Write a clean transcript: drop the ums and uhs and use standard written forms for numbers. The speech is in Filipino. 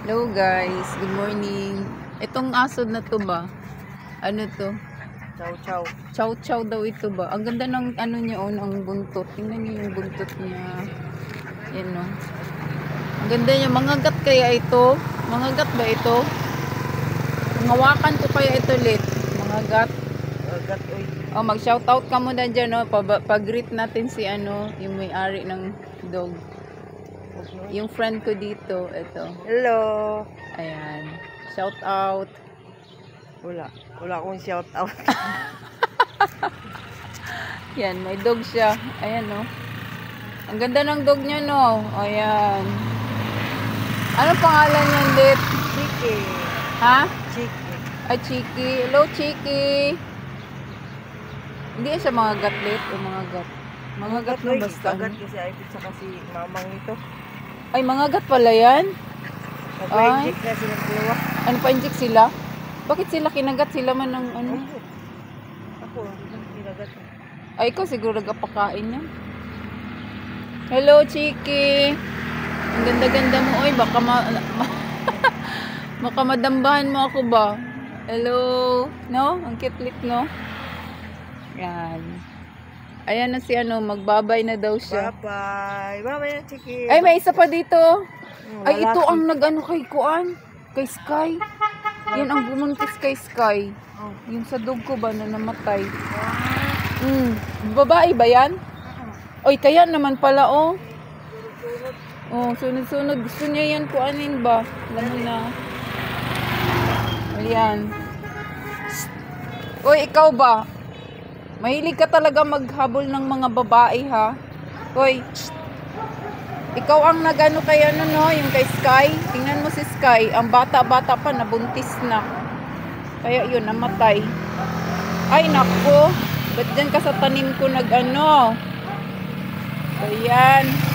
Hello guys, good morning. Itong aso na to ba? Ano to? Chow chow. Chow chow daw ito ba? Ang ganda ng ano niya ng buntot. Tingnan niyo yung buntot niya. Yan no. Ang ganda niya. Mangagat kaya ito? Mangagat ba ito? Ngawakan ko kaya ito lit. Mangagat. Agat oy. Oh, mag-shoutout ka muna dyan, no? Pag-greet natin si ano, yung may-ari ng dog. Yung friend ko dito, ito. Hello. Ayan. Shout out. Wala akong shout out. Yan, may dog siya. Ayan, no. Ang ganda ng dog niya, no. Ayan. Ano pangalan niyan, Dit? Chiki. Ha? Chiki. Ay, Chiki. Hello, Chiki. Hindi siya mga gatlet o mga gat. Mga gat na basta. Agat kasi ay pizza kasi mamang ito. Ay, mga gat pala yan. Nag-inject na silang dalawa. Ano pa inject sila? Bakit sila kinagat sila man ng ano? Ako, hindi na kinagat. Ay, ikaw siguro nagpakain yan. Hello, Chiki. Ang ganda-ganda mo. Oy, baka baka madambahan mo ako ba? Hello. No? Ang cute-lit, no? Yan. Ayan na si ano, magbabay na daw siya. Bye-bye. Bye-bye na, Chiki. Ay, may isa pa dito. Ay, Lalaki. ito ang nag-ano kay Kuan. Kay Sky. Yan ang bumuntis kay Sky. Oh. Yung sa dog ko ba na namatay. Babae ba yan? Oy, kaya naman pala, oh. Oh, sunod-sunod. Gusto niya yan kuanin ba? Alam mo na. Ayan. Oy, ikaw ba? Mahilig ka talaga maghabol ng mga babae, ha? Oy, ikaw ang nagano kay ano, no? Yung kay Sky. Tingnan mo si Sky. Ang bata-bata pa, nabuntis na. Kaya yun, namatay. Ay, nako. Ba't dyan ka sa tanim ko nag-ano? Ayan.